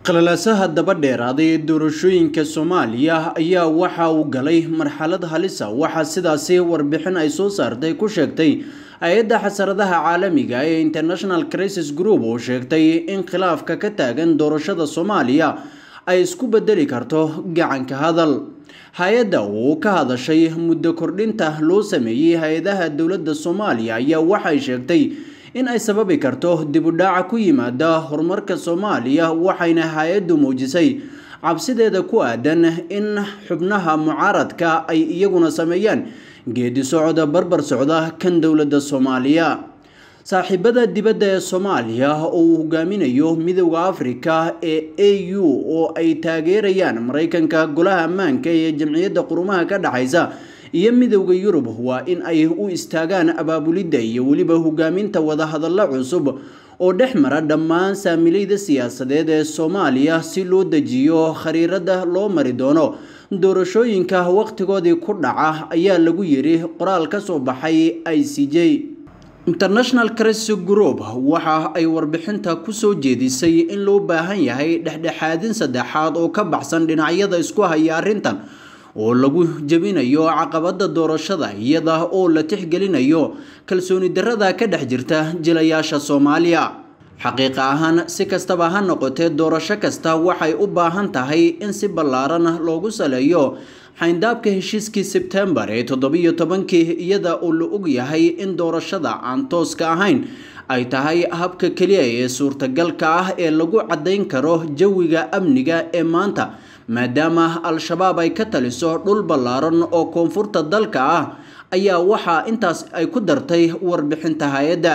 qalalaasaha daba dheeraaday ee doorashooyinka Soomaaliya ayaa waxa uu galay marxalad halis ah waxa sidaasi warbixin ay soo saartay ku sheegtay hay'adda xasaradaha caalamiga ee International Crisis Group oo sheegtay in khilaafka ka taagan doorashada Soomaaliya ay isku bedeli karto gacanka hadal. hay'adda oo ka hadashay muddo kordhinta loo sameeyay hay'adaha dawladda Soomaaliya ayaa waxay sheegtay in ay sababi karto dib u dhac ku yimaada horumarka Soomaaliya waxayna hay'addu muujisay cabsideeda ku aadan in xubnaha mucaaradka ay iyaguna sameeyaan geedi socod barbar socda kan dawladda Soomaaliya. saaxiibada dibadda ee Soomaaliya oo hogaaminayo Midowga Afrika ee AU oo ay taageerayaan Mareykanka golaha ammaanka ee Jamciyadda Quruumaha ka dhaxaysa iyo Midowga Yurub waa in ay u istaagaan abaabulidda iyo waliba hogaaminta wada hadallo cusub oo dhexmara dhammaan saamilayda siyaasadeed ee Soomaaliya si loo dejiyo khariirada loo mari doono doorashooyinka waqtigoodii ku dhaca ayaa lagu yiri qoraal ka soo baxay ICJ. International Crisis Group waxa ay warbixinta ku soo jeedisay in loo baahan yahay dhexdhexaadin saddexaad oo ka baxsan dhinacyada isku haya arrintan oo lagu jabinayo caqabada doorashada iyada oo la tixgelinayo kalsooni darrada ka dhex jirta jilayaasha Soomaaliya. xaqiiqa ahaan si kastaba ha noqotee doorasho kasta waxay u baahan tahay in si ballaaran loogu saleeyo xayndaabka heshiiskii September ee 17 iyada oo la og yahay in doorashada aan tooska ahayn ay tahay habka kaliya ee suurtagalka ah ee lagu cadeyn karo jawiga amniga ee maanta maadaama al-shabaab ay ka taliso dhul ballaaran oo koonfurta dalka ah ayaa waxa intaas ay ku dartay warbixinta hay'adda.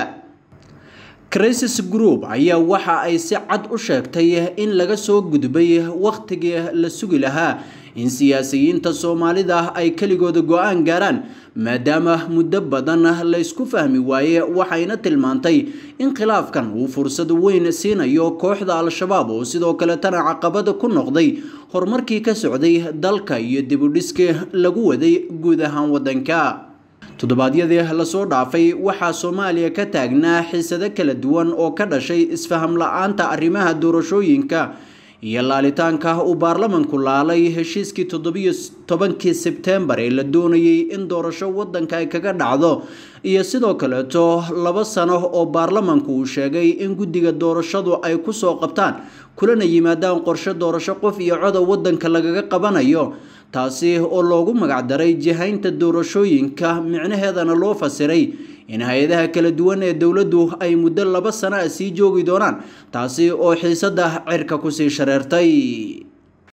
Crisis Group ayaa waxa ay si cad u sheegtay in laga soo gudbay waqtigii la sugi lahaa in siyaasiyiinta Soomaalida ay kaligooda go'aan gaaraan maadaama muddo badan la isku fahmi waaye waxayna tilmaantay in khilaafkan uu fursad weyn siinayo kooxda al-shabaab oo sidoo kale tan caqabad ku noqday horumarkii ka socday dalka iyo dib u dhiska lagu waday guud ahaan wadanka. toddobaadyadii la soo dhaafay waxa Soomaaliya ka taagnaa xiisado kala duwan oo ka dhashay isfaham la'aanta arrimaha doorashooyinka iyo laalitaanka uu baarlamaanku laalay heshiiskii 17 September ee la doonayay in doorasho wadanka ay kaga dhacdo iyo sidoo kale 2 sano oo baarlamaanku uu sheegay in guddiga doorashadu ay ku soo qabtaan kulana yimaadaan qorshe doorasho qof iyo cod wadanka lagaga qabanayo taasi oo loogu magac daray jihaynta doorashooyinka micnaheedana loo fasiray in hay'adaha kala duwan ee dawladdu ay muddo 2 sano sii joogi doonaan taasi oo xiisada cirka ku sii shareertay.